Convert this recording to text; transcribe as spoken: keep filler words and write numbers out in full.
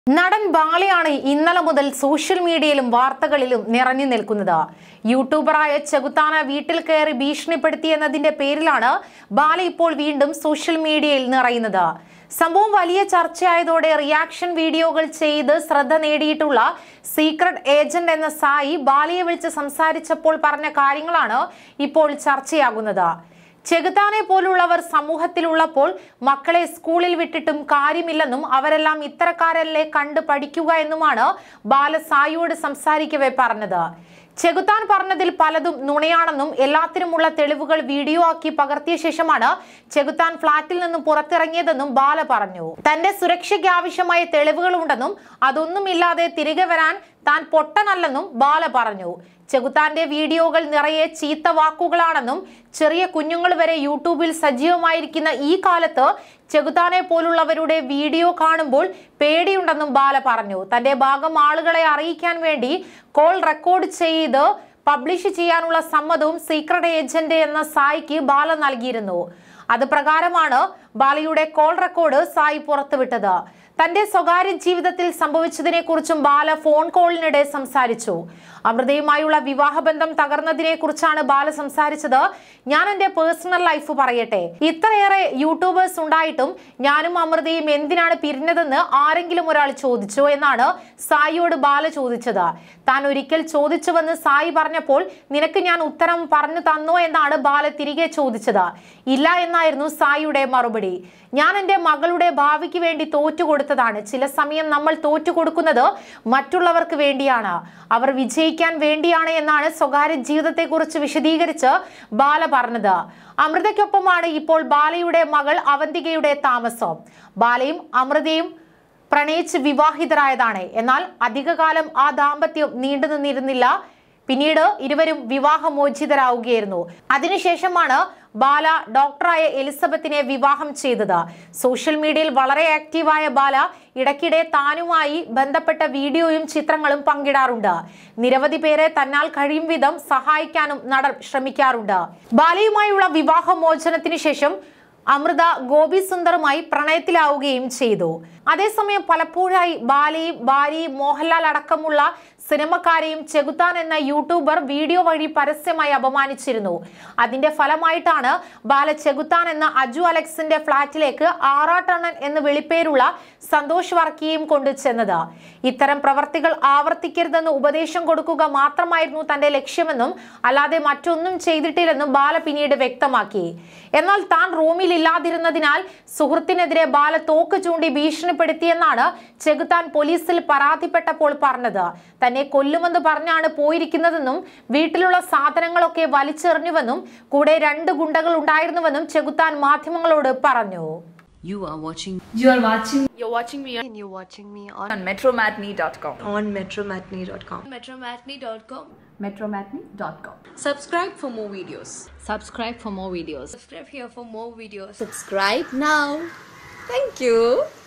നടൻ ബാലയാണ് ഇന്നലെ മുതൽ സോഷ്യൽ മീഡിയയിലും വാർത്തകളിലും നിറഞ്ഞു നിൽക്കുന്നത്. യൂട്യൂബറായ ചെകുത്താന വീട്ടിൽ കയറി ഭീഷണിപ്പെടുത്തിയെന്നതിന്റെ പേരിലാണ് ബാല ഇപ്പോൾ വീണ്ടും സോഷ്യൽ മീഡിയയിൽ നിറയുന്നത്. സംഭവം വലിയ ചർച്ചയായതോടെ റിയാക്ഷൻ വീഡിയോകൾ ചെയ്ത് ശ്രദ്ധ നേടിയിട്ടുള്ള സീക്രട്ട് ഏജന്റ് എന്ന സായി ബാലയെ വിളിച്ച് സംസാരിച്ചപ്പോൾ പറഞ്ഞ കാര്യങ്ങളാണ് ഇപ്പോൾ ചർച്ചയാകുന്നത്. ചെകുത്താനെ പോലുള്ളവർ സമൂഹത്തിലുള്ളപ്പോൾ മക്കളെ സ്കൂളിൽ വിട്ടിട്ടും കാര്യമില്ലെന്നും അവരെല്ലാം ഇത്തരക്കാരല്ലേ കണ്ടു പഠിക്കുക എന്നുമാണ് ബാല സായിയോട് സംസാരിക്കവേ പറഞ്ഞത്. ചെകുത്താൻ പറഞ്ഞതിൽ പലതും നുണയാണെന്നും എല്ലാത്തിനുമുള്ള തെളിവുകൾ വീഡിയോ ആക്കി പകർത്തിയ ശേഷമാണ് ചെകുത്താൻ ഫ്ളാറ്റിൽ നിന്നും പുറത്തിറങ്ങിയതെന്നും ബാല പറഞ്ഞു. തന്റെ സുരക്ഷയ്ക്ക് ആവശ്യമായ തെളിവുകൾ ഉണ്ടെന്നും അതൊന്നുമില്ലാതെ തിരികെ വരാൻ താൻ പൊട്ടനല്ലെന്നും ബാല പറഞ്ഞു. ചെകുത്താന്റെ വീഡിയോകൾ നിറയെ ചീത്ത വാക്കുകളാണെന്നും ചെറിയ കുഞ്ഞുങ്ങൾ വരെ യൂട്യൂബിൽ സജീവമായിരിക്കുന്ന ഈ കാലത്ത് ചെകുത്താനെ പോലുള്ളവരുടെ വീഡിയോ കാണുമ്പോൾ പേടിയുണ്ടെന്നും ബാല പറഞ്ഞു. തന്റെ ഭാഗം ആളുകളെ അറിയിക്കാൻ വേണ്ടി കോൾ റെക്കോർഡ് ചെയ്ത് പബ്ലിഷ് ചെയ്യാനുള്ള സമ്മതവും സീക്രട്ട് ഏജന്റ് എന്ന സായിക്ക് ബാല നൽകിയിരുന്നു. അത് പ്രകാരമാണ് ബാലയുടെ കോൾ റെക്കോർഡ് സായി പുറത്തുവിട്ടത്. തന്റെ സ്വകാര്യ ജീവിതത്തിൽ സംഭവിച്ചതിനെ കുറിച്ചും ബാല ഫോൺ കോളിനിടെ സംസാരിച്ചു. അമൃതയുമായുള്ള വിവാഹബന്ധം തകർന്നതിനെ കുറിച്ചാണ് ബാല സംസാരിച്ചത്. ഞാൻ എന്റെ പേഴ്സണൽ ലൈഫ് പറയട്ടെ. ഇത്രയേറെ യൂട്യൂബേഴ്സ് ഉണ്ടായിട്ടും ഞാനും അമൃതയും എന്തിനാണ് പിരിഞ്ഞതെന്ന് ആരെങ്കിലും ഒരാൾ ചോദിച്ചോ എന്നാണ് സായിയോട് ബാല ചോദിച്ചത്. താൻ ഒരിക്കൽ ചോദിച്ചുവെന്ന് സായി പറഞ്ഞപ്പോൾ നിനക്ക് ഞാൻ ഉത്തരം പറഞ്ഞു തന്നോ എന്നാണ് ബാല തിരികെ ചോദിച്ചത്. ഇല്ല എന്നായിരുന്നു സായിയുടെ മറുപടി. ഞാൻ എന്റെ മകളുടെ ഭാവിക്ക് വേണ്ടി തോറ്റുകൊടുത്തതാണ്. ചില സമയം നമ്മൾ തോറ്റുകൊടുക്കുന്നത് മറ്റുള്ളവർക്ക് വേണ്ടിയാണ്, അവർ വിജയിക്കാൻ വേണ്ടിയാണ് എന്നാണ് സ്വകാര്യ ജീവിതത്തെ കുറിച്ച് വിശദീകരിച്ച് ബാല പറഞ്ഞത്. അമൃതയ്ക്കൊപ്പമാണ് ഇപ്പോൾ ബാലയുടെ മകൾ അവന്തികയുടെ താമസം. ബാലയും അമൃതയും പ്രണയിച്ച് വിവാഹിതരായതാണ്. എന്നാൽ അധികകാലം ആ ദാമ്പത്യം നീണ്ടു നിന്നിരുന്നില്ല. പിന്നീട് ഇരുവരും വിവാഹമോചിതരാവുകയായിരുന്നു. അതിനുശേഷമാണ് ബാല ഡോക്ടറായ എലിസബത്തിനെ വിവാഹം ചെയ്തത്. സോഷ്യൽ മീഡിയയിൽ വളരെ ആക്റ്റീവായ ബാല ഇടയ്ക്കിടെ താനുമായി ബന്ധപ്പെട്ട വീഡിയോയും ചിത്രങ്ങളും പങ്കിടാറുണ്ട്. നിരവധി പേരെ തന്നാൽ കഴിയും വിധം സഹായിക്കാനും നടൻ ശ്രമിക്കാറുണ്ട്. ബാലയുമായുള്ള വിവാഹമോചനത്തിന് ശേഷം അമൃത ഗോപി സുന്ദറുമായി പ്രണയത്തിലാവുകയും ചെയ്തു. അതേസമയം പലപ്പോഴായി ബാലയും ഭാര്യയും മോഹൻലാൽ അടക്കമുള്ള സിനിമക്കാരെയും ചെകുത്താൻ എന്ന യൂട്യൂബർ വീഡിയോ വഴി പരസ്യമായി അപമാനിച്ചിരുന്നു. അതിന്റെ ഫലമായിട്ടാണ് ബാല ചെകുത്താൻ എന്ന അജു അലക്സിന്റെ ഫ്ളാറ്റിലേക്ക് ആറാട്ടണ്ണൻ എന്ന് വിളിപ്പേരുള്ള സന്തോഷ് വർക്കിയെയും കൊണ്ടു ചെന്നത്. ഇത്തരം പ്രവർത്തികൾ ആവർത്തിക്കരുതെന്ന് ഉപദേശം കൊടുക്കുക മാത്രമായിരുന്നു തന്റെ ലക്ഷ്യമെന്നും അല്ലാതെ മറ്റൊന്നും ചെയ്തിട്ടില്ലെന്നും ബാല പിന്നീട് വ്യക്തമാക്കി. എന്നാൽ താൻ റൂമിൽ ഇല്ലാതിരുന്നതിനാൽ സുഹൃത്തിനെതിരെ ബാല തോക്ക് ചൂണ്ടി ഭീഷണിപ്പെടുത്തിയെന്നാണ് ചെകുത്താൻ പോലീസിൽ പരാതിപ്പെട്ടപ്പോൾ പറഞ്ഞത്. തന്നെ കൊല്ലുമെന്ന് പറഞ്ഞാണ് പോയിരിക്കുന്നതെന്നും വീട്ടിലുള്ള സാധനങ്ങളൊക്കെ വലിച്ചെറിഞ്ഞുവെന്നും കൂടെ രണ്ട് ഗുണ്ടകൾ ഉണ്ടായിരുന്നുവെന്നും ചെകുത്താൻ മാധ്യമങ്ങളോട് പറഞ്ഞു. You are watching. You are watching. You're watching me. And you're watching me on, on metromatinee dot com. On metromatinee dot com. metromatinee dot com. metromatinee dot com. Subscribe for more videos. Subscribe for more videos. Subscribe here for more videos. Subscribe now. Thank you.